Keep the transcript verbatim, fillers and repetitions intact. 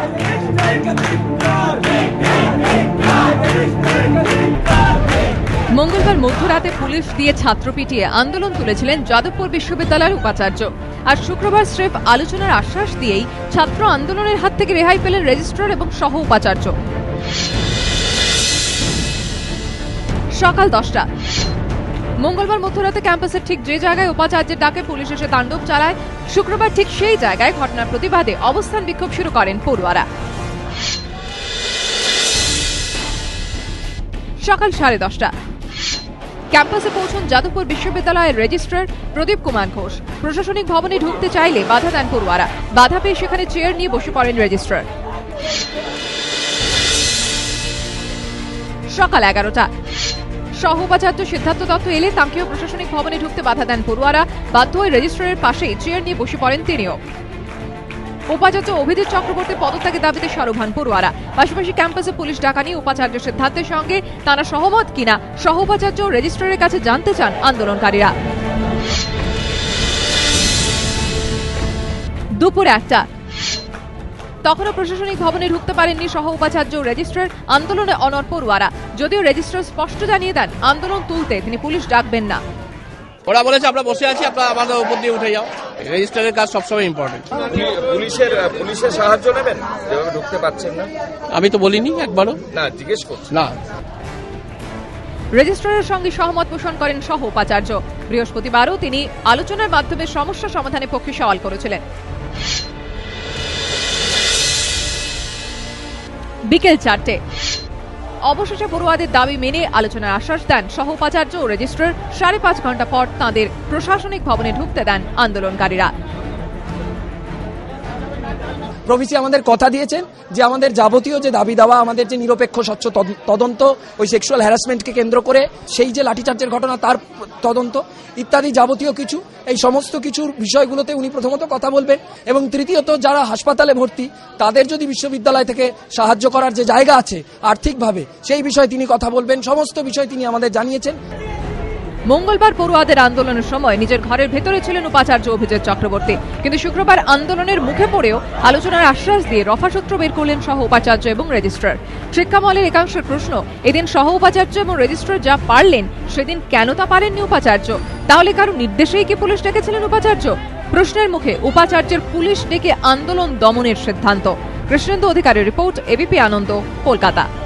মঙ্গলবার মধ্যরাতে পুলিশ দিয়ে ছাত্র পিটিয়ে আন্দোলন তুলেছিলেন যাদবপুর বিশ্ববিদ্যালয়ের উপাচার্য। আর শুক্রবার স্রেফ আলোচনার আশ্বাস দিয়েই ছাত্র আন্দোলনের হাত থেকে রেহাই পেলেন রেজিস্ট্রার এবং সহ উপাচার্য। সকাল দশটা মঙ্গলবার মধ্যরাতে ক্যাম্পাসের ঠিক যে জায়গায় উপাচার্যের ডাকে পুলিশ এসে তাণ্ডব চালায়, শুক্রবার ঠিক সেই জায়গায় ঘটনার প্রতিবাদে অবস্থান বিক্ষোভ শুরু করেন পড়ুয়ারা। সকাল সাড়ে দশটা ক্যাম্পাসে পৌঁছন যাদবপুর বিশ্ববিদ্যালয়ের রেজিস্ট্রার প্রদীপ কুমার ঘোষ। প্রশাসনিক ভবনে ঢুকতে চাইলে বাধা দেন পড়ুয়ারা। বাধা পেয়ে সেখানে চেয়ার নিয়ে বসে পড়েন রেজিস্ট্রার। সকাল এগারোটা সহ উপাচার্য সিদ্ধার্থ দত্ত এলে তাঁকেও প্রশাসনিক ভবনে ঢুকতে বাধা দেন পড়ুয়ারা। বাধ্য হয়ে রেজিস্ট্রারের পাশেই চেয়ার নিয়ে বসে পড়েন তিনিও। উপাচার্য অভিজিৎ চক্রবর্তীর পদত্যাগের দাবিতে সরব হন পড়ুয়ারা। পাশাপাশি ক্যাম্পাসে পুলিশ ডাকা নিয়ে উপাচার্য সিদ্ধান্তের সঙ্গে তারা সহমত কিনা সহ উপাচার্য রেজিস্ট্রারের কাছে জানতে চান আন্দোলনকারীরা। দুপুর একটা তখনও প্রশাসনিক ভবনে ঢুকতে পারেননি সহ উপাচার্য রেজিস্ট্রার। আন্দোলনে অনড় পড়ুয়ারা, যদিও রেজিস্ট্রার স্পষ্ট জানিয়ে দেন আন্দোলন তুলতে তিনি পুলিশ ডাকবেন না। ওরা বলেছে আমরা বসে আছি, আপনারা আমাদের উপর দিয়ে উঠে যাও। রেজিস্ট্রারের কাজ সবসময় ইম্পর্টেন্ট। পুলিশের পুলিশের সাহায্য নেবেন, যেভাবে ঢুকতে পারছেন না। আমি তো বলিনি একবারও, না জিজ্ঞেস করছি না। রেজিস্ট্রারের সঙ্গে সহমত পোষণ করেন সহ উপাচার্য। বৃহস্পতিবারও তিনি আলোচনার মাধ্যমে সমস্যা সমাধানের পক্ষে সওয়াল করেছিলেন। বিকেল চারটে অবশেষে পড়ুয়াদের দাবি মেনে আলোচনার আশ্বাস দেন সহ উপাচার্য ও রেজিস্ট্রার। সাড়ে পাঁচ ঘন্টা পর তাঁদের প্রশাসনিক ভবনে ঢুকতে দেন আন্দোলনকারীরা। প্রভিসি আমাদের কথা দিয়েছেন যে আমাদের যাবতীয় যে দাবি দাওয়া, আমাদের যে নিরপেক্ষ স্বচ্ছ তদন্ত, ওই সেক্সুয়াল হ্যারাসমেন্টকে কেন্দ্র করে সেই যে লাঠিচার্জের ঘটনা তার তদন্ত ইত্যাদি যাবতীয় কিছু, এই সমস্ত কিছুর বিষয়গুলোতে উনি প্রথমত কথা বলবেন। এবং তৃতীয়ত যারা হাসপাতালে ভর্তি তাদের যদি বিশ্ববিদ্যালয় থেকে সাহায্য করার যে জায়গা আছে আর্থিকভাবে, সেই বিষয়ে তিনি কথা বলবেন। সমস্ত বিষয় তিনি আমাদের জানিয়েছেন। মঙ্গলবার পড়ুয়াদের আন্দোলনের সময় নিজের ঘরের ভেতরে ছিলেন উপাচার্য অভিজিৎ চক্রবর্তী, কিন্তু শুক্রবার আন্দোলনের মুখে পড়েও আলোচনার আশ্বাস দিয়ে রফাসূত্র বের করলেন সহ উপাচার্য এবং রেজিস্ট্রার। শিক্ষামহলের একাংশের প্রশ্ন, এদিন সহ উপাচার্য এবং রেজিস্ট্রার যা পারলেন সেদিন কেন তা পারেননি উপাচার্য? তাহলে কারো নির্দেশেই কি পুলিশ ডেকেছিলেন উপাচার্য? প্রশ্নের মুখে উপাচার্যের পুলিশ ডেকে আন্দোলন দমনের সিদ্ধান্ত। কৃষ্ণেন্দু অধিকারীর রিপোর্ট, এবিপি আনন্দ, কলকাতা।